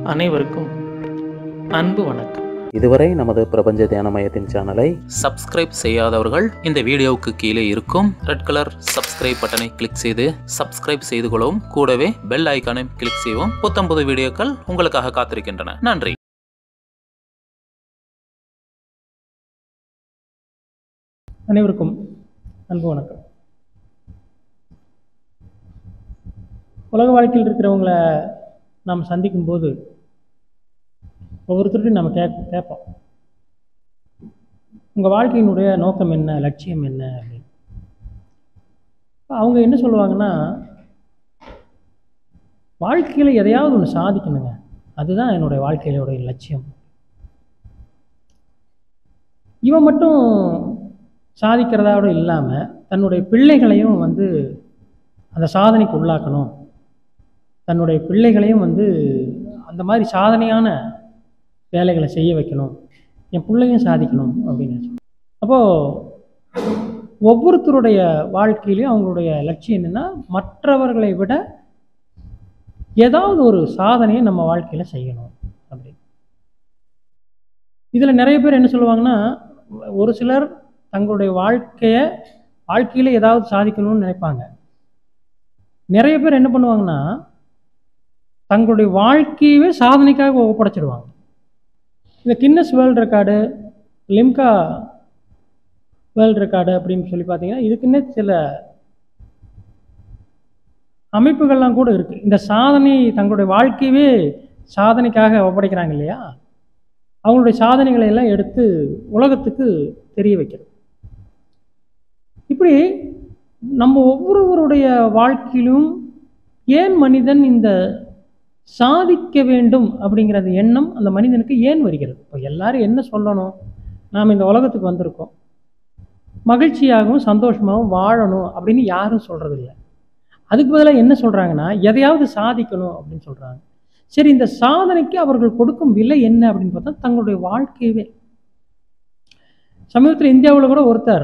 அனைவருக்கும் அன்பு வணக்கம். இதுவரை நமது பிரபஞ்ச தியான மையத்தின் சேனலை சப்ஸ்கிரைப் செய்யாதவர்கள் இந்த வீடியோவுக்கு கீழே இருக்கும் ரெட் கலர் சப்ஸ்கிரைப் பட்டனை கிளிக் செய்து சப்ஸ்கிரைப் செய்து கொள்ளவும், கூடவே பெல் ஐக்கானை கிளிக் செய்யவும். புத்தம்புது வீடியோக்கள் உங்களுக்காக காத்திருக்கின்றன. நன்றி. அனைவருக்கும் அன்பு வணக்கம். உலக வாழ்க்கையில் இருக்கிறவங்கள நாம் சந்திக்கும்போது ஒவ்வொருத்தருக்கும் நம்ம கேட்போம், உங்கள் வாழ்க்கையினுடைய நோக்கம் என்ன, லட்சியம் என்ன அப்படின்னு. அவங்க என்ன சொல்லுவாங்கன்னா, வாழ்க்கையில் எதையாவது ஒன்று சாதிக்கணுங்க, அதுதான் என்னுடைய வாழ்க்கையினுடைய லட்சியம். இவன் மட்டும் சாதிக்கிறதோடு இல்லாமல் தன்னுடைய பிள்ளைகளையும் அந்த சாதனைக்கு உள்ளாக்கணும், தன்னுடைய பிள்ளைகளையும் அந்த மாதிரி சாதனையான வேலைகளை செய்ய வைக்கணும், என் பிள்ளையும் சாதிக்கணும் அப்படின்னு. அப்போது ஒவ்வொருத்தருடைய வாழ்க்கையிலையும் அவங்களுடைய லட்சியம் என்னென்னா, மற்றவர்களை விட ஏதாவது ஒரு சாதனையை நம்ம வாழ்க்கையில் செய்யணும் அப்படி. இதில் நிறைய பேர் என்ன சொல்லுவாங்கன்னா, ஒரு சிலர் தங்களுடைய வாழ்க்கையில் ஏதாவது சாதிக்கணும்னு நினைப்பாங்க. நிறைய பேர் என்ன பண்ணுவாங்கன்னா, தங்களுடைய வாழ்க்கையவே சாதனைக்காக ஒப்படைச்சிடுவாங்க. இந்த Guinness world record, Limca world record அப்படின்னு சொல்லி பார்த்தீங்கன்னா, இதுக்குன்னே சில அமைப்புகள்லாம் கூட இருக்குது. இந்த சாதனை தங்களுடைய வாழ்க்கையவே சாதனைக்காக ஒப்படைக்கிறாங்க இல்லையா, அவங்களுடைய சாதனைகளை எல்லாம் எடுத்து உலகத்துக்கு தெரிய வைக்கிறது. இப்படி நம்ம ஒவ்வொருவருடைய வாழ்க்கையிலும் ஏன் மனிதன் இந்த சாதிக்க வேண்டும் அப்படிங்கிற அந்த எண்ணம் அந்த மனிதனுக்கு ஏன் வருகிறது? இப்போ எல்லாரும் என்ன சொல்லணும், நாம் இந்த உலகத்துக்கு வந்திருக்கோம், மகிழ்ச்சியாகவும் சந்தோஷமாகவும் வாழணும் அப்படின்னு யாரும் சொல்கிறதில்ல. அதுக்கு பதிலாக என்ன சொல்கிறாங்கன்னா, எதையாவது சாதிக்கணும் அப்படின்னு சொல்கிறாங்க. சரி, இந்த சாதனைக்கு அவர்கள் கொடுக்கும் விலை என்ன அப்படின்னு பார்த்தா தங்களுடைய வாழ்க்கையவே. சமீபத்தில் இந்தியாவில் கூட ஒருத்தர்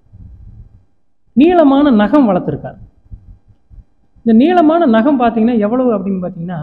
நீளமான நகம் வளர்த்துருக்கார். இந்த நீளமான நகம் பார்த்தீங்கன்னா எவ்வளவு அப்படின்னு பார்த்தீங்கன்னா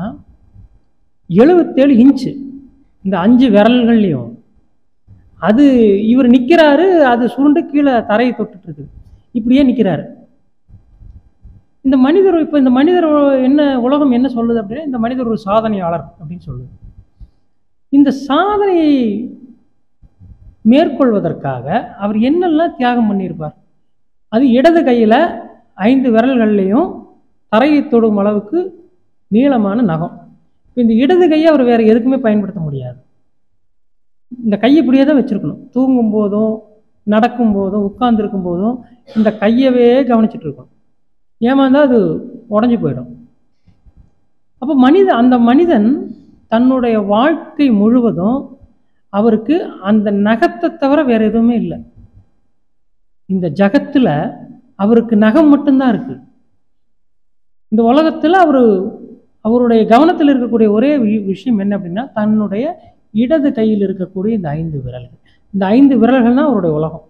77 இன்ச்சு. இந்த 5 விரல்கள்லையும் அது இவர் நிற்கிறாரு, அது சுருண்டு கீழே தரையை தொட்டுட்டு இருக்குது, இப்படியே நிற்கிறாரு. இந்த மனிதர் என்ன உலகம் என்ன சொல்லுது அப்படின்னா, இந்த மனிதர் ஒரு சாதனையாளர் அப்படின்னு சொல்லுது. இந்த சாதனையை மேற்கொள்வதற்காக அவர் என்னெல்லாம் தியாகம் பண்ணியிருப்பார். அது இடது கையில் 5 விரல்கள்லையும் தரையை தொடும் அளவுக்கு நீளமான நகம். இப்போ இந்த இடது கையை அவர் வேறு எதுக்குமே பயன்படுத்த முடியாது. இந்த கையை இப்படியே தான் வச்சுருக்கணும். தூங்கும் போதும் நடக்கும் போதும் உட்கார்ந்துருக்கும் போதும் இந்த கையவே கவனிச்சுட்டு இருக்கணும். ஏமாந்தால் அது உடஞ்சி போயிடும். அப்போ அந்த மனிதன் தன்னுடைய வாழ்க்கை முழுவதும் அவருக்கு அந்த நகத்தை தவிர வேறு எதுவுமே இல்லை. இந்த ஜகத்தில் அவருக்கு நகம் மட்டும்தான் இருக்குது. இந்த உலகத்தில் அவருடைய கவனத்தில் இருக்கக்கூடிய ஒரே விஷயம் என்ன அப்படின்னா, தன்னுடைய இடது கையில் இருக்கக்கூடிய இந்த 5 விரல்கள். இந்த 5 விரல்கள் தான் அவருடைய உலகம்.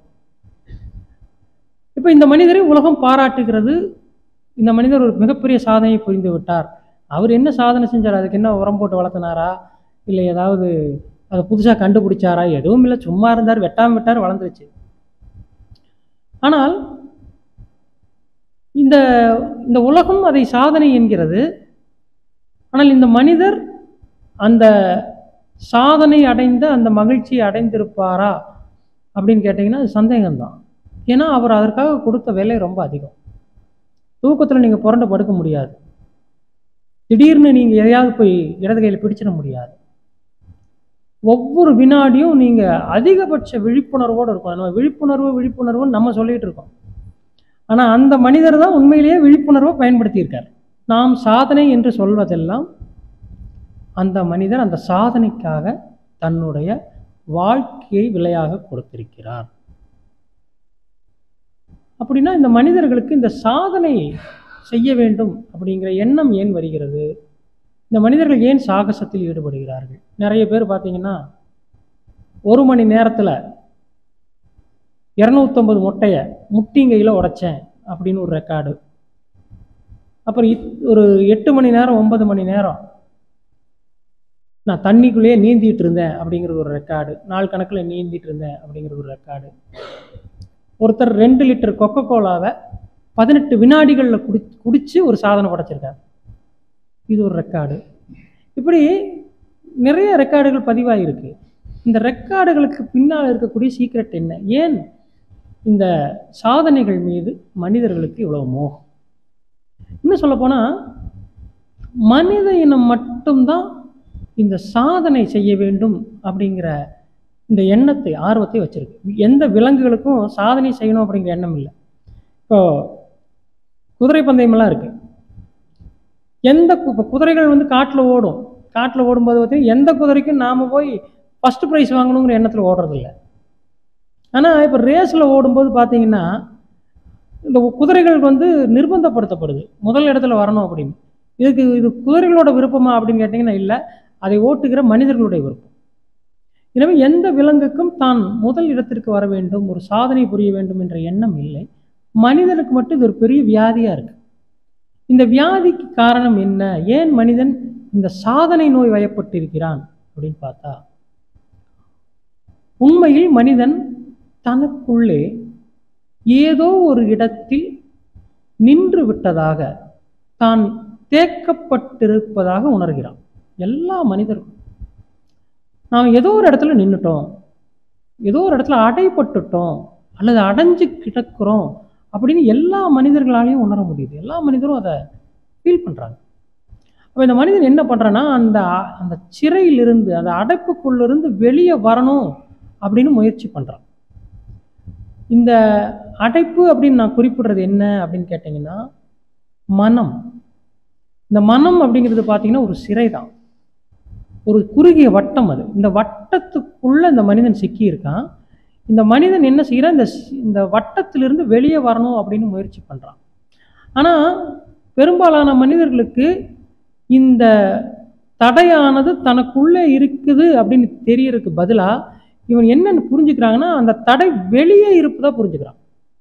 இப்போ இந்த மனிதரை உலகம் பாராட்டுகிறது. இந்த மனிதர் ஒரு மிகப்பெரிய சாதனையை புரிந்து விட்டார். அவர் என்ன சாதனை செஞ்சார்? அதுக்கு என்ன உரம் போட்டு வளர்த்தினாரா, இல்லை ஏதாவது அதை புதுசாக கண்டுபிடிச்சாரா? எதுவும் இல்லை, சும்மா இருந்தார், வெட்டாமல் விட்டார், வளர்ந்துருச்சு. ஆனால் இந்த உலகம் அதை சாதனை என்கிறது. ஆனால் இந்த மனிதர் அந்த சாதனை அடைந்த அந்த மகிழ்ச்சியை அடைந்திருப்பாரா அப்படின்னு கேட்டிங்கன்னா அது சந்தேகம்தான். ஏன்னா அவர் அதற்காக கொடுத்த விலை ரொம்ப அதிகம். தூக்கத்தில் நீங்கள் புரண்டு படுக்க முடியாது. திடீர்னு நீங்கள் எதையாவது போய் இடது கையில் பிடிச்சிட முடியாது. ஒவ்வொரு வினாடியும் நீங்கள் அதிகபட்ச விழிப்புணர்வோடு இருக்கும். நம்ம விழிப்புணர்வுன்னு நம்ம சொல்லிகிட்டு இருக்கோம். ஆனால் அந்த மனிதர் தான் உண்மையிலேயே விழிப்புணர்வை பயன்படுத்தியிருக்கார். நாம் சாதனை என்று சொல்வதெல்லாம் அந்த மனிதர் அந்த சாதனைக்காக தன்னுடைய வாழ்க்கையை விலையாக கொடுத்திருக்கிறார். அப்படின்னா இந்த மனிதர்களுக்கு இந்த சாதனை செய்ய வேண்டும் அப்படிங்கிற எண்ணம் ஏன் வருகிறது? இந்த மனிதர்கள் ஏன் சாகசத்தில் ஈடுபடுகிறார்கள்? நிறைய பேர் பார்த்தீங்கன்னா 1 மணி நேரத்தில் 250 முட்டையை முட்டிங்கையில் உடைச்சேன் அப்படின்னு ஒரு ரெக்கார்டு. அப்புறம் ஒரு 8 மணி நேரம் 9 மணி நேரம் நான் தண்ணிக்குள்ளேயே நீந்திட்டு இருந்தேன் அப்படிங்கிறது ஒரு ரெக்கார்டு, நாள் கணக்கில் நீந்திட்டு இருந்தேன் அப்படிங்கிறது ஒரு ரெக்கார்டு. ஒருத்தர் 2 லிட்டர் கொக்கோ கோலாவை 18 வினாடிகளில் குடிச்சு ஒரு சாதனை படைச்சிருக்காரு, இது ஒரு ரெக்கார்டு. இப்படி நிறைய ரெக்கார்டுகள் பதிவாயிருக்கு. இந்த ரெக்கார்டுகளுக்கு பின்னால் இருக்கக்கூடிய சீக்ரெட் என்ன? ஏன் இந்த சாதனைகள் மீது மனிதர்களுக்கு இவ்வளவு மோகம்? இன்னும் சொல்லப்போனால் மனித இனம் மட்டும்தான் இந்த சாதனை செய்ய வேண்டும் அப்படிங்கிற இந்த எண்ணத்தை, ஆர்வத்தை வச்சிருக்கு. எந்த விலங்குகளுக்கும் சாதனை செய்யணும் அப்படிங்கிற எண்ணம் இல்லை. இப்போ குதிரை பந்தயமெல்லாம் இருக்கு. இப்போ குதிரைகள் வந்து காட்டில் ஓடும். காட்டில் ஓடும்போது பார்த்தீங்கன்னா எந்த குதிரைக்கும் நாம் போய் ஃபஸ்ட்டு ப்ரைஸ் வாங்கணுங்கிற எண்ணத்தில் ஓடுறதில்ல. ஆனால் இப்போ ரேஸில் ஓடும்போது பார்த்தீங்கன்னா இந்த குதிரைகள் வந்து நிர்பந்தப்படுத்தப்படுது முதல் இடத்துல வரணும் அப்படின்னு. இது குதிரைகளோட விருப்பமா அப்படின்னு கேட்டிங்கன்னா இல்லை, அதை ஓட்டுகிற மனிதர்களுடைய விருப்பம். எனவே எந்த விலங்குக்கும் தான் முதல் இடத்திற்கு வர வேண்டும், ஒரு சாதனை புரிய வேண்டும் என்ற எண்ணம் இல்லை. மனிதனுக்கு மட்டும் இது ஒரு பெரிய வியாதியாக இருக்கு. இந்த வியாதிக்கு காரணம் என்ன? ஏன் மனிதன் இந்த சாதனை நோய் வயப்பட்டிருக்கிறான் அப்படின்னு பார்த்தா, உண்மையில் மனிதன் தனக்குள்ளே ஏதோ ஒரு இடத்தில் நின்று விட்டதாக, தான் தேக்கப்பட்டிருப்பதாக உணர்கிறான். எல்லா மனிதர்களும் நாம் ஏதோ ஒரு இடத்துல நின்றுட்டோம், ஏதோ ஒரு இடத்துல அடைப்பட்டுட்டோம் அல்லது அடைஞ்சு கிடக்கிறோம் அப்படின்னு எல்லா மனிதர்களாலையும் உணர முடியுது. எல்லா மனிதரும் அதை ஃபீல் பண்ணுறாங்க. அப்போ இந்த மனிதன் என்ன பண்ணுறான்னா, அந்த சிறையிலிருந்து, அந்த அடைப்புக்குள்ளிருந்து வெளியே வரணும் அப்படின்னு முயற்சி பண்ணுறான். இந்த அடைப்பு அப்படின்னு நான் குறிப்பிடுறது என்ன அப்படின்னு கேட்டிங்கன்னா, மனம். இந்த மனம் அப்படிங்கிறது பார்த்தீங்கன்னா ஒரு சிறை தான், ஒரு குறுகிய வட்டம். அது இந்த வட்டத்துக்குள்ள இந்த மனிதன் சிக்கி இருக்கான். இந்த மனிதன் என்ன செய்கிறான், இந்த வட்டத்திலிருந்து வெளியே வரணும் அப்படின்னு முயற்சி பண்ணுறான். ஆனால் பெரும்பாலான மனிதர்களுக்கு இந்த தடையானது தனக்குள்ளே இருக்குது அப்படின்னு தெரியறதுக்கு பதிலாக இவன் என்னன்னு புரிஞ்சுக்கிறாங்கன்னா, அந்த தடை வெளியே இருப்பதா புரிஞ்சுக்கிறான்.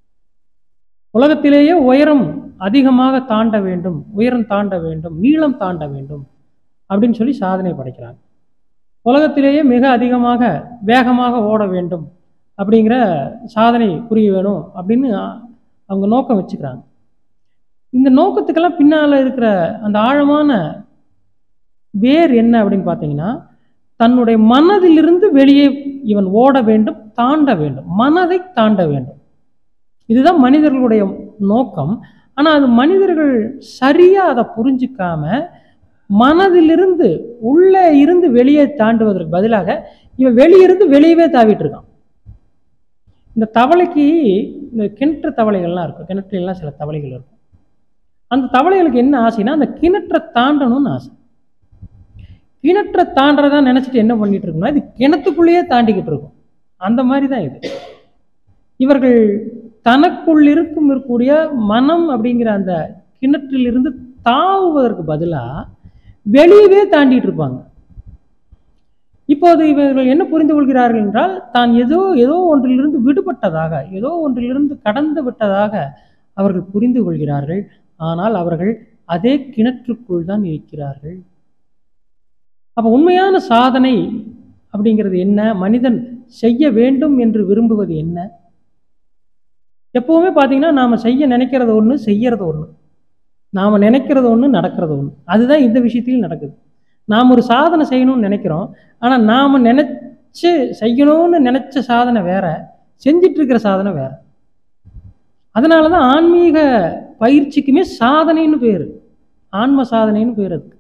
உலகத்திலேயே உயரம் அதிகமாக தாண்ட வேண்டும், உயரம் தாண்ட வேண்டும், நீளம் தாண்ட வேண்டும் அப்படின்னு சொல்லி சாதனை படைக்கிறாங்க. உலகத்திலேயே மிக அதிகமாக வேகமாக ஓட வேண்டும் அப்படிங்கிற சாதனை புரிய வேணும் அப்படின்னு அவங்க நோக்கம் வச்சுக்கிறாங்க. இந்த நோக்கத்துக்கெல்லாம் பின்னால் இருக்கிற அந்த ஆழமான வேர் என்ன அப்படின்னு பார்த்தீங்கன்னா, தன்னுடைய மனதிலிருந்து வெளியே இவன் ஓட வேண்டும், தாண்ட வேண்டும், மனதை தாண்ட வேண்டும். இதுதான் மனிதர்களுடைய நோக்கம். ஆனால் அது மனிதர்கள் சரியாக அதை புரிஞ்சிக்காம மனதிலிருந்து உள்ளே இருந்து வெளியே தாண்டுவதற்கு பதிலாக இவன் வெளியிருந்து வெளியவே தாவிட்டு இருக்கான். இந்த தவளைக்கு, இந்த கிணற்று தவளைகள்லாம் இருக்கும், கிணற்றுலாம் சில தவளைகள் இருக்கும். அந்த தவளைகளுக்கு என்ன ஆசைன்னா, அந்த கிணற்றை தாண்டணும்னு ஆசை. கிணற்றை தாண்டறதா நினைச்சிட்டு என்ன பண்ணிட்டு இருக்குன்னா, இது கிணத்துக்குள்ளேயே தாண்டிக்கிட்டு இருக்கும். அந்த மாதிரி தான் இது. இவர்கள் தனக்குள் இருக்கக்கூடிய மனம் அப்படிங்கிற அந்த கிணற்றிலிருந்து தாவுவதற்கு பதிலாக வெளியவே தாண்டிட்டு இருப்பாங்க. இப்போது இவர்கள் என்ன புரிந்து கொள்கிறார்கள் என்றால், தான் ஏதோ ஒன்றிலிருந்து விடுபட்டதாக, ஏதோ ஒன்றிலிருந்து கடந்து விட்டதாக அவர்கள் புரிந்து கொள்கிறார்கள். ஆனால் அவர்கள் அதே கிணற்றுக்குள் தான் இருக்கிறார்கள். அப்போ உண்மையான சாதனை அப்படிங்கிறது என்ன? மனிதன் செய்ய வேண்டும் என்று விரும்புவது என்ன? எப்பவுமே பார்த்தீங்கன்னா, நாம் செய்ய நினைக்கிறது ஒன்று, செய்யறது ஒன்று. நாம் நினைக்கிறது ஒன்று, நடக்கிறது ஒன்று. அதுதான் இந்த விஷயத்திலும் நடக்குது. நாம் ஒரு சாதனை செய்யணும்னு நினைக்கிறோம், ஆனால் நாம் நினைச்சு செய்யணும்னு நினைச்ச சாதனை வேற, செஞ்சிட்டு இருக்கிற சாதனை வேற. அதனால தான் ஆன்மீக பயிற்சிக்குமே சாதனைன்னு பேர், ஆன்ம சாதனைன்னு பேர் அதுக்கு.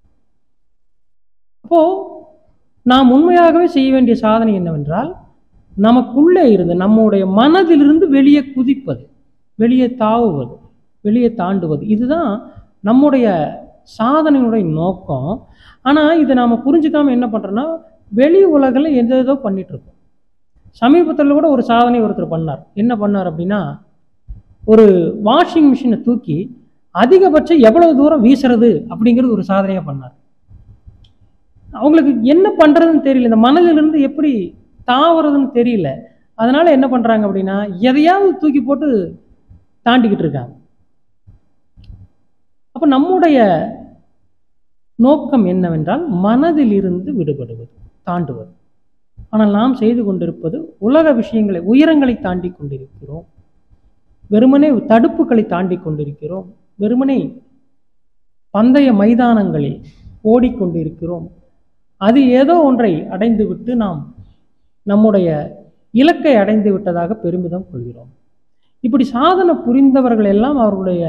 அப்போ நாம் உண்மையாகவே செய்ய வேண்டிய சாதனை என்னவென்றால், நமக்குள்ளே இருந்து, நம்முடைய மனதிலிருந்து வெளியே குதிப்பது, வெளியே தாவுவது, வெளியே தாண்டுவது. இதுதான் நம்முடைய சாதனையினுடைய நோக்கம். ஆனால் இதை நாம் புரிஞ்சுக்காம என்ன பண்ணுறோன்னா, வெளி உலகில் ஏதோ பண்ணிட்டு இருக்கோம். சமீபத்தில் கூட ஒரு சாதனை ஒருத்தர் பண்ணார். என்ன பண்ணார் அப்படின்னா, ஒரு வாஷிங் மிஷினை தூக்கி அதிகபட்சம் எவ்வளவு தூரம் வீசுறது அப்படிங்கிறது ஒரு சாதனையாக பண்ணார். அவங்களுக்கு என்ன பண்ணுறதுன்னு தெரியல, இந்த மனதிலிருந்து எப்படி தாவறதுன்னு தெரியல. அதனால என்ன பண்ணுறாங்க அப்படின்னா, எதையாவது தூக்கி போட்டு தாண்டிக்கிட்டு இருக்காங்க. அப்போ நம்முடைய நோக்கம் என்னவென்றால் மனதிலிருந்து விடுபடுவது, தாண்டுவது. ஆனால் நாம் செய்து கொண்டிருப்பது உலக விஷயங்களை, உயரங்களை தாண்டி கொண்டிருக்கிறோம். வெறுமனே தடுப்புகளை தாண்டி கொண்டிருக்கிறோம். வெறுமனே பந்தய மைதானங்களில் ஓடிக்கொண்டிருக்கிறோம். அதில் ஏதோ ஒன்றை அடைந்துவிட்டு நாம் நம்முடைய இலக்கை அடைந்து விட்டதாக பெருமிதம் கொள்கிறோம். இப்படி சாதனை புரிந்தவர்கள் எல்லாம்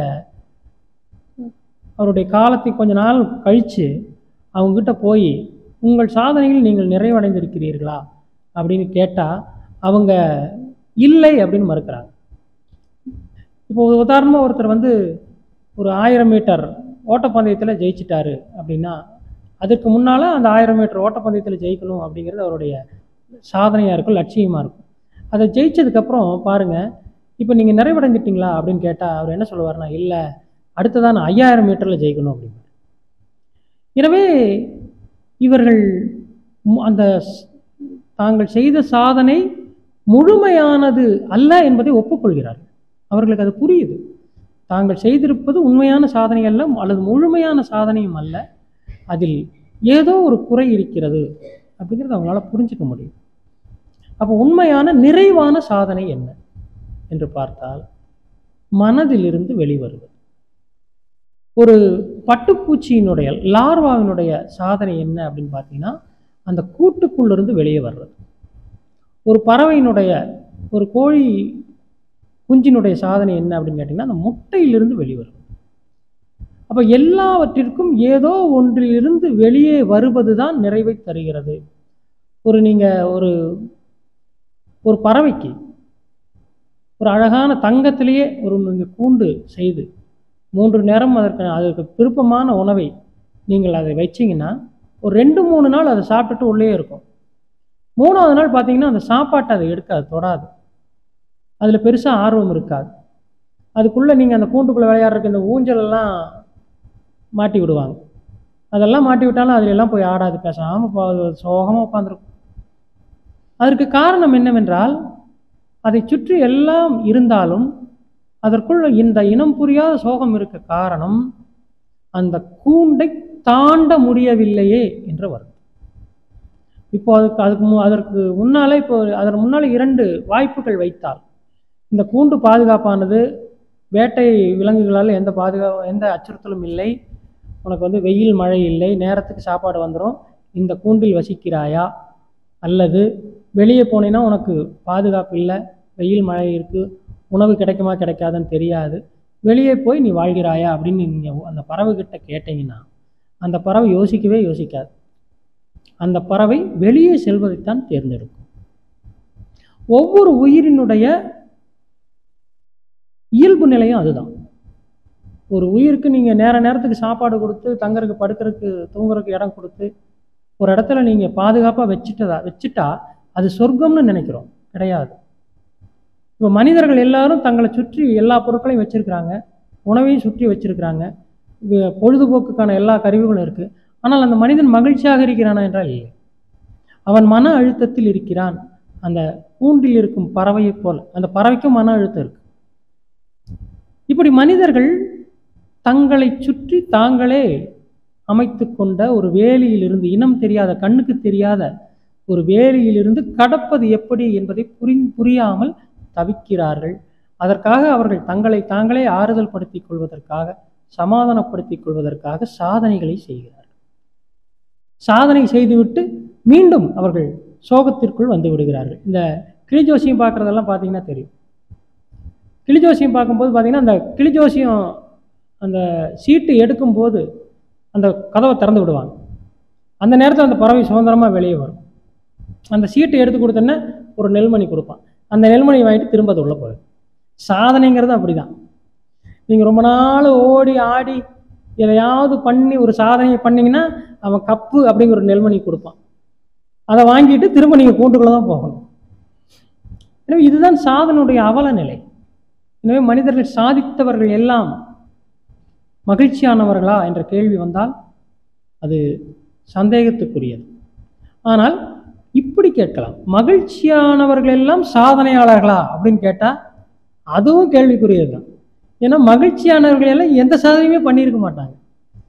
அவருடைய காலத்தை கொஞ்ச நாள் கழித்து அவங்ககிட்ட போய் உங்கள் சாதனையில் நீங்கள் நிறைவடைந்திருக்கிறீர்களா அப்படின்னு கேட்டால் அவங்க இல்லை அப்படின்னு மறுக்கிறாங்க. இப்போ உதாரணமாக ஒருத்தர் ஒரு 1000 மீட்டர் ஓட்டப்பந்தயத்தில் ஜெயிச்சிட்டாரு அப்படின்னா அதுக்கு முன்னால் அந்த 1000 மீட்டர் ஓட்டப்பந்தயத்தில் ஜெயிக்கணும் அப்படிங்கிறது அவருடைய சாதனையாக இருக்கும், லட்சியமாக இருக்கும். அதை ஜெயிச்சதுக்கப்புறம் பாருங்கள், இப்போ நீங்கள் நிறைவடைஞ்சிட்டிங்களா அப்படின்னு கேட்டால் அவர் என்ன சொல்லுவார்னா, இல்லை அடுத்ததான் 5000 மீட்டரில் ஜெயிக்கணும் அப்படின்னு. எனவே இவர்கள் அந்த தாங்கள் செய்த சாதனை முழுமையானது அல்ல என்பதை ஒப்புக்கொள்கிறார்கள். அவர்களுக்கு அது புரியுது. தாங்கள் செய்திருப்பது உண்மையான சாதனை அல்ல, அல்லது முழுமையான சாதனையும் அல்ல, அதில் ஏதோ ஒரு குறை இருக்கிறது அப்படிங்கிறது அவங்களால புரிஞ்சுக்க முடியும். அப்போ உண்மையான நிறைவான சாதனை என்ன என்று பார்த்தால் மனதிலிருந்து வெளிவருவது. ஒரு பட்டுப்பூச்சியினுடைய லார்வாவினுடைய சாதனை என்ன அப்படின்னு பார்த்தீங்கன்னா அந்த கூட்டுக்குள்ளிருந்து வெளியே வர்றது. ஒரு பறவையினுடைய, ஒரு கோழி குஞ்சினுடைய சாதனை என்ன அப்படின்னு கேட்டிங்கன்னா அந்த முட்டையிலிருந்து வெளிவரும். அப்போ எல்லாவற்றிற்கும் ஏதோ ஒன்றிலிருந்து வெளியே வருவது தான் நிறைவை தருகிறது. நீங்கள் ஒரு பறவைக்கு ஒரு அழகான தங்கத்திலேயே நீங்கள் கூண்டு செய்து 3 நேரம் அதற்கு விருப்பமான உணவை நீங்கள் அதை வச்சிங்கன்னா ஒரு 2-3 நாள் அதை சாப்பிட்டுட்டு உள்ளே இருக்கும். 3ஆவது நாள் பார்த்தீங்கன்னா அந்த சாப்பாட்டை அதை எடுக்காது, தொடாது. அதில் பெருசாக ஆர்வம் இருக்காது. அதுக்குள்ளே நீங்கள் அந்த கூண்டுக்குள்ளே விளையாடுறதுக்கு இந்த ஊஞ்சலெல்லாம் மாட்டி விடுவாங்க. அதெல்லாம் மாட்டி விட்டாலும் அதிலெல்லாம் போய் ஆடாது, பேசாமல் சோகமாக உட்காந்துருக்கும். அதற்கு காரணம் என்னவென்றால் அதை சுற்றி எல்லாம் இருந்தாலும் அதற்குள்ள இந்த இனம் புரியாத சோகம் இருக்க காரணம் அந்த கூண்டை தாண்ட முடியவில்லையே என்ற வருத்தம். இப்போ அதற்கு முன்னாலே அதற்கு முன்னாலே 2 வாய்ப்புகள் வைத்தால் இந்த கூண்டு பாதுகாப்பானது, வேட்டை விலங்குகளால் எந்த அச்சுறுத்தலும் இல்லை, உனக்கு வெயில் மழை இல்லை, நேரத்துக்கு சாப்பாடு வந்துடும், இந்த கூண்டில் வசிக்கிறாயா, அல்லது வெளியே போனீங்கன்னா உனக்கு பாதுகாப்பு இல்லை, வெயில் மழை இருக்குது, உணவு கிடைக்குமா கிடைக்காதுன்னு தெரியாது, வெளியே போய் நீ வாழ்கிறாயா அப்படின்னு நீங்கள் அந்த பறவைகிட்ட கேட்டீங்கன்னா அந்த பறவை யோசிக்கவே யோசிக்காது. அந்த பறவை வெளியே செல்வதைத்தான் தேர்ந்தெடுக்கும். ஒவ்வொரு உயிரினுடைய இயல்பு நிலையும் அதுதான். ஒரு உயிருக்கு நீங்கள் நேரத்துக்கு சாப்பாடு கொடுத்து, தங்கறதுக்கு, படுக்கிறதுக்கு, தூங்குறதுக்கு இடம் கொடுத்து ஒரு இடத்துல நீங்கள் பாதுகாப்பாக வச்சுட்டா அது சொர்க்கம்னு நினைக்கிறோம். கிடையாது. இப்போ மனிதர்கள் எல்லாரும் தங்களை சுற்றி எல்லா பொருட்களையும் வச்சுருக்கிறாங்க, உணவையும் சுற்றி வச்சுருக்கிறாங்க, பொழுதுபோக்குக்கான எல்லா கருவிகளும் இருக்குது. ஆனால் அந்த மனிதன் மகிழ்ச்சியாக இருக்கிறானா என்றால் இல்லை. அவன் மன அழுத்தத்தில் இருக்கிறான். அந்த கூண்டில் இருக்கும் பறவையை போல் அந்த பறவைக்கும் மன அழுத்தம் இருக்கு. இப்படி மனிதர்கள் தங்களை சுற்றி தாங்களே அமைத்து கொண்ட ஒரு வேலியிலிருந்து, இனம் தெரியாத, கண்ணுக்கு தெரியாத ஒரு வேலியிலிருந்து கடப்பது எப்படி என்பதை புரியாமல் தவிக்கிறார்கள். அதற்காக அவர்கள் தங்களை தாங்களே ஆறுதல் படுத்திக் கொள்வதற்காக, சமாதானப்படுத்திக் கொள்வதற்காக சாதனைகளை செய்கிறார்கள். சாதனை செய்துவிட்டு மீண்டும் அவர்கள் சோகத்திற்குள் வந்து விடுகிறார்கள். இந்த கிளிஜோசியம் பார்க்குறதெல்லாம் பார்த்தீங்கன்னா தெரியும். கிளிஜோசியம் பார்க்கும்போது பார்த்தீங்கன்னா அந்த கிளிஜோசியம் அந்த சீட்டு எடுக்கும்போது அந்த கதவை திறந்து விடுவாங்க. அந்த நேரத்தில் அந்த பறவை சுதந்திரமாக வெளியே வரும். அந்த சீட்டை எடுத்து கொடுத்தோன்னே ஒரு நெல்மணி கொடுப்பான். அந்த நெல்மணி வாங்கிட்டு திரும்ப அது உள்ளே போயிடும். சாதனைங்கிறது அப்படி தான். நீங்கள் ரொம்ப நாள் ஓடி ஆடி எதையாவது பண்ணி ஒரு சாதனையை பண்ணிங்கன்னா அவன் கப்பு அப்படிங்கிற ஒரு நெல்மணி கொடுப்பான். அதை வாங்கிட்டு திரும்ப நீங்கள் கூண்டுக்குள்ளே தான் போகணும். எனவே இதுதான் சாதனுடைய அவல நிலை. எனவே மனிதர்கள் சாதித்தவர்கள் எல்லாம் மகிழ்ச்சியானவர்களா என்ற கேள்வி வந்தால் அது சந்தேகத்துக்குரியது. ஆனால் இப்படி கேட்கலாம், மகிழ்ச்சியானவர்கள் எல்லாம் சாதனையாளர்களா அப்படின்னு கேட்டால் அதுவும் கேள்விக்குரியது தான். ஏன்னா மகிழ்ச்சியானவர்கள் எல்லாம் எந்த சாதனையுமே பண்ணியிருக்க மாட்டாங்க.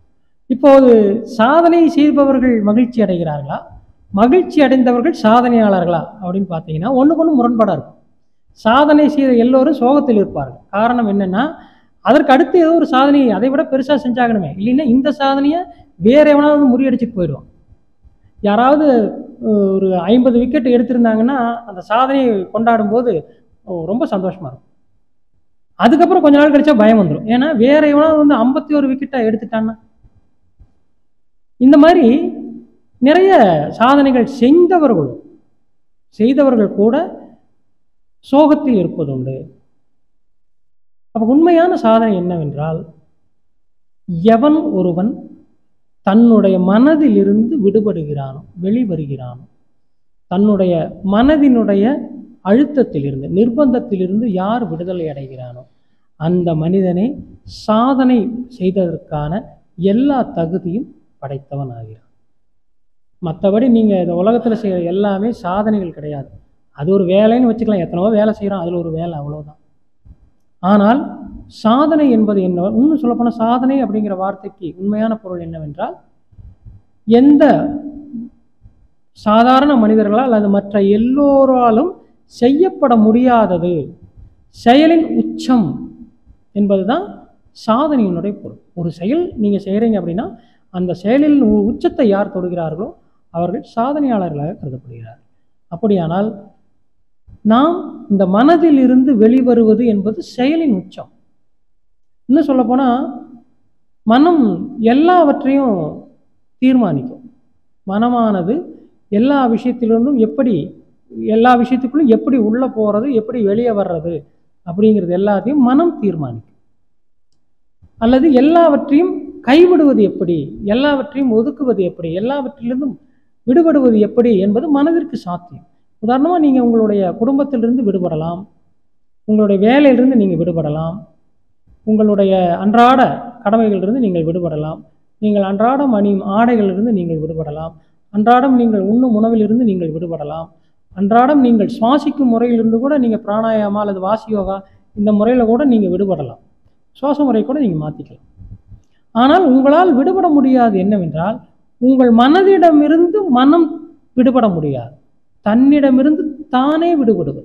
இப்போது சாதனை செய்பவர்கள் மகிழ்ச்சி அடைகிறார்களா, மகிழ்ச்சி அடைந்தவர்கள் சாதனையாளர்களா அப்படின்னு பார்த்தீங்கன்னா ஒன்றுக்கு ஒன்று முரண்பாடாக இருக்கும். சாதனை செய்த எல்லோரும் சோகத்தில் இருப்பார்கள். காரணம் என்னன்னா, அதற்கு அடுத்து ஏதோ ஒரு சாதனையை அதை விட பெருசாக செஞ்சாகணுமே, இல்லைன்னா இந்த சாதனையை வேற எவனாவது முறியடிச்சுட்டு போயிடுவான். யாராவது ஒரு 50 விக்கெட் எடுத்திருந்தாங்கன்னா அந்த சாதனையை கொண்டாடும் போது ரொம்ப சந்தோஷமா இருக்கும். அதுக்கப்புறம் கொஞ்ச நாள் கழிச்சா பயம் வந்துடும். ஏன்னா வேற எவனாவது 51 விக்கெட்டை எடுத்துட்டான்னா. இந்த மாதிரி நிறைய சாதனைகள் செய்தவர்கள் கூட சோகத்தில் இருப்பதுண்டு. அப்ப உண்மையான சாதனை என்னவென்றால், எவன் ஒருவன் தன்னுடைய மனதிலிருந்து விடுபடுகிறானோ, வெளிவருகிறானோ, தன்னுடைய மனதினுடைய அழுத்தத்திலிருந்து, நிர்பந்தத்திலிருந்து யார் விடுதலை அடைகிறானோ அந்த மனிதனை சாதனை செய்ததற்கான எல்லா தகுதியும் படைத்தவன் ஆகிறான். மற்றபடி நீங்கள் இந்த உலகத்தில் செய்கிற எல்லாமே சாதனைகள் கிடையாது. அது ஒரு வேலைன்னு வச்சுக்கலாம். எத்தனவோ வேலை செய்கிறோம், அதில் ஒரு வேலை, அவ்வளோதான். ஆனால் சாதனை என்பது என்ன? இன்னும் சொல்லப்போனால் சாதனை அப்படிங்கிற வார்த்தைக்கு உண்மையான பொருள் என்னவென்றால், எந்த சாதாரண மனிதர்களால் அல்லது மற்ற எல்லோராலும் செய்யப்பட முடியாதது, செயலின் உச்சம் என்பதுதான் சாதனையினுடைய பொருள். ஒரு செயல் நீங்கள் செய்கிறீங்க அப்படின்னா அந்த செயலில் உச்சத்தை யார் தொடுகிறார்களோ அவர்கள் சாதனையாளர்களாக கருதப்படுகிறார்கள். அப்படியானால் நாம் இந்த மனதில் இருந்து வெளிவருவது என்பது செயலின் உச்சம். இன்னும் சொல்லப்போனால் மனம் எல்லாவற்றையும் தீர்மானிக்கும். மனமானது எல்லா விஷயத்திலிருந்தும் எல்லா விஷயத்துக்குள்ளும் எப்படி உள்ளே போகிறது, எப்படி வெளியே வர்றது அப்படிங்கிறது எல்லாத்தையும் மனம் தீர்மானிக்கும். அல்லது எல்லாவற்றையும் கைவிடுவது எப்படி, எல்லாவற்றையும் ஒதுக்குவது எப்படி, எல்லாவற்றிலிருந்தும் விடுபடுவது எப்படி என்பது மனதிற்கு சாத்தியம். உதாரணமாக நீங்கள் உங்களுடைய குடும்பத்திலிருந்து விடுபடலாம், உங்களுடைய வேலையிலிருந்து நீங்கள் விடுபடலாம், உங்களுடைய அன்றாட கடமைகளிலிருந்து நீங்கள் விடுபடலாம், நீங்கள் அன்றாடம் அணியும் ஆடைகளிலிருந்து நீங்கள் விடுபடலாம், அன்றாடம் நீங்கள் உண்ணும் உணவிலிருந்து நீங்கள் விடுபடலாம், அன்றாடம் நீங்கள் சுவாசிக்கும் முறையிலிருந்து கூட நீங்கள் பிராணாயாமா அல்லது வாசியோகா இந்த முறையில் கூட நீங்கள் விடுபடலாம். சுவாச முறை கூட நீங்கள் மாற்றிக்கலாம். ஆனால் உங்களால் விடுபட முடியாது என்னவென்றால், உங்கள் மனதிடமிருந்து மனம் விடுபட முடியாது. தன்னிடமிருந்து தானே விடுபடுவது.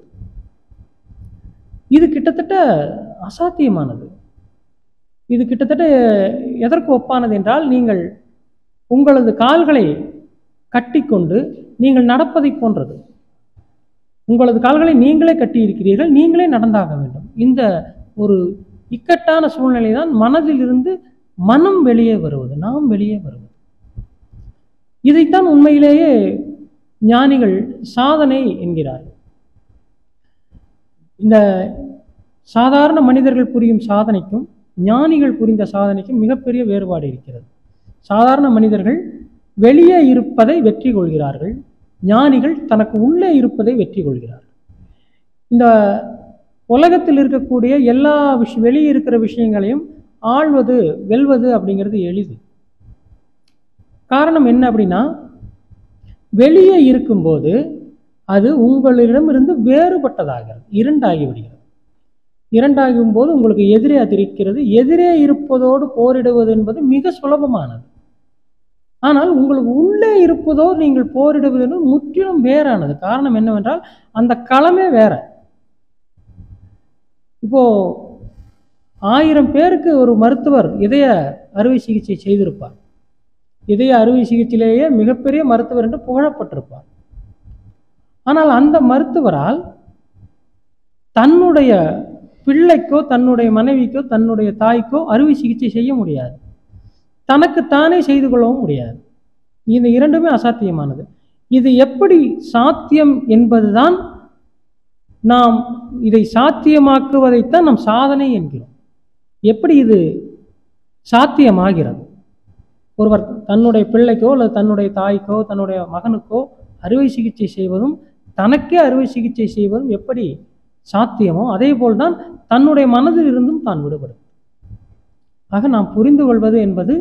இது கிட்டத்தட்ட அசாத்தியமானது. இது கிட்டத்தட்ட எதற்கு ஒப்பானது என்றால், நீங்கள் உங்களது கால்களை கட்டிக்கொண்டு நீங்கள் நடப்பதை போன்றது. உங்களது கால்களை நீங்களே கட்டி இருக்கிறீர்கள், நீங்களே நடந்தாக வேண்டும். இந்த ஒரு இக்கட்டான சூழ்நிலை தான் மனதில் இருந்து மனம் வெளியே வருவது, நாம் வெளியே வருவது. இதைத்தான் உண்மையிலேயே ஞானிகள் சாதனை என்கிறார்கள். இந்த சாதாரண மனிதர்கள் புரியும் சாதனைக்கும் ஞானிகள் புரிந்த சாதனைக்கும் மிகப்பெரிய வேறுபாடு இருக்கிறது. சாதாரண மனிதர்கள் வெளியே இருப்பதை வெற்றி கொள்கிறார்கள், ஞானிகள் தனக்கு உள்ளே இருப்பதை வெற்றி கொள்கிறார்கள். இந்த உலகத்தில் இருக்கக்கூடிய எல்லா வெளியே இருக்கிற விஷயங்களையும் ஆள்வது, வெல்வது அப்படிங்கிறது எளிது. காரணம் என்ன அப்படின்னா, வெளியே இருக்கும்போது அது உங்களிடமிருந்து வேறுபட்டதாகிறது, இரண்டாகி விடுகிறது. இரண்டாகும் போது உங்களுக்கு எதிரே அது இருக்கிறது. எதிரே இருப்பதோடு போரிடுவது என்பது மிக சுலபமானது. ஆனால் உங்களுக்கு உள்ளே இருப்பதோ நீங்கள் போரிடுவது என்பது முற்றிலும் வேறானது. காரணம் என்னவென்றால், அந்த களமே வேற. இப்போ 1000 பேருக்கு ஒரு மருத்துவர் இதய அறுவை சிகிச்சை செய்திருப்பார். இதய அறுவை சிகிச்சையிலேயே மிகப்பெரிய மருத்துவர் என்று புகழப்பட்டிருப்பார். ஆனால் அந்த மருத்துவரால் தன்னுடைய பிள்ளைக்கோ, தன்னுடைய மனைவிக்கோ, தன்னுடைய தாய்க்கோ அறுவை சிகிச்சை செய்ய முடியாது. தனக்குத்தானே செய்து கொள்ளவும் முடியாது. இந்த இரண்டுமே அசாத்தியமானது. இது எப்படி சாத்தியம் என்பதுதான், நாம் இதை சாத்தியமாக்குவதைத்தான் நாம் சாதனை என்கிறோம். எப்படி இது சாத்தியமாகிறது? ஒருவர் தன்னுடைய பிள்ளைக்கோ அல்லது தன்னுடைய தாய்க்கோ தன்னுடைய மகனுக்கோ அறுவை சிகிச்சை செய்வதும் தனக்கே அறுவை சிகிச்சை செய்வதும் எப்படி சாத்தியமோ அதே போல்தான் தன்னுடைய மனதில் இருந்தும் தான் விடுபடும். ஆக நாம் புரிந்து கொள்வது என்பது,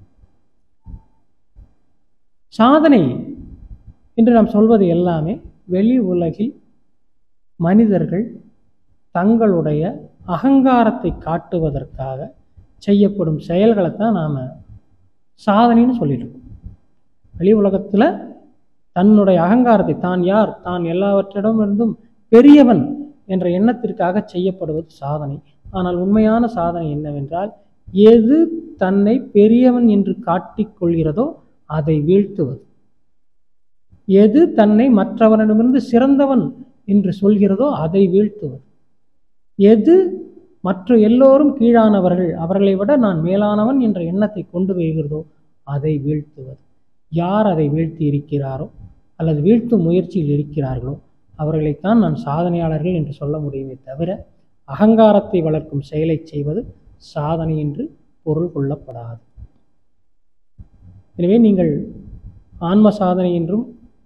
சாதனை என்று நாம் சொல்வது எல்லாமே வெளி உலகில் மனிதர்கள் தங்களுடைய அகங்காரத்தை காட்டுவதற்காக செய்யப்படும் செயல்களைத்தான் நாம் சாதனைன்னு சொல்லிட்டு இருக்கோம். வெளி உலகத்தில் தன்னுடைய அகங்காரத்தை, தான் யார், தான் எல்லாவற்றிடமிருந்தும் பெரியவன் என்ற எண்ணத்திற்காக செய்யப்படுவது சாதனை. ஆனால் உண்மையான சாதனை என்னவென்றால், எது தன்னை பெரியவன் என்று காட்டிக்கொள்கிறதோ அதை வீழ்த்துவது, எது தன்னை மற்றவனிடமிருந்து சிறந்தவன் என்று சொல்கிறதோ அதை வீழ்த்துவது, எது மற்ற எல்லோரும் கீழானவர்கள், அவர்களை விட நான் மேலானவன் என்ற எண்ணத்தை கொண்டு வருகிறதோ அதை வீழ்த்துவது. யார் அதை வீழ்த்தி இருக்கிறாரோ அல்லது வீழ்த்தும் முயற்சியில் இருக்கிறார்களோ அவர்களைத்தான் நான் சாதனையாளர்கள் என்று சொல்ல முடியுமே தவிர, அகங்காரத்தை வளர்க்கும் செயலை செய்வது சாதனை என்று பொருள் கொள்ளப்படாது. எனவே நீங்கள் ஆன்ம சாதனை என்றும்,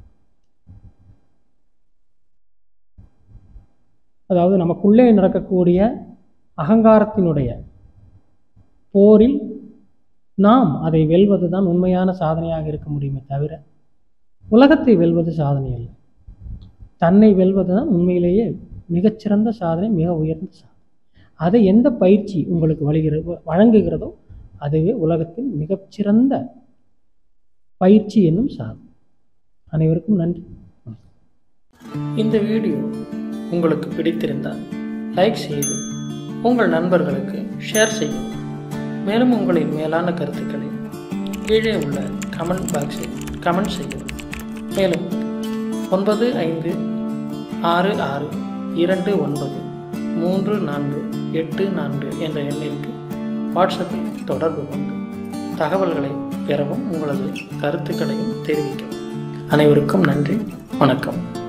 அதாவது நமக்குள்ளே நடக்கக்கூடிய அகங்காரத்தினுடைய போரில் நாம் அதை வெல்வது தான் உண்மையான சாதனையாக இருக்க முடியுமே தவிர, உலகத்தை வெல்வது சாதனை அல்ல. தன்னை வெல்வது தான் உண்மையிலேயே மிகச்சிறந்த சாதனை, மிக உயர்ந்த சாதனை. அதை எந்த பயிற்சி உங்களுக்கு வழங்குகிறதோ அதுவே உலகத்தின் மிகச்சிறந்த பயிற்சி என்னும் சாதனை. அனைவருக்கும் நன்றி. இந்த வீடியோ உங்களுக்கு பிடித்திருந்தால் லைக் செய்து உங்கள் நண்பர்களுக்கு ஷேர் செய்யவும். மேலும் உங்களின் மேலான கருத்துக்களை கீழே உள்ள கமெண்ட் பாக்ஸில் கமெண்ட் செய்யவும். மேலும் 9556293484 என்ற எண்ணிற்கு வாட்ஸ்அப்பில் தொடர்பு கொண்டு தகவல்களை பெறவும், உங்களது கருத்துக்களையும் தெரிவிக்கவும். அனைவருக்கும் நன்றி. வணக்கம்.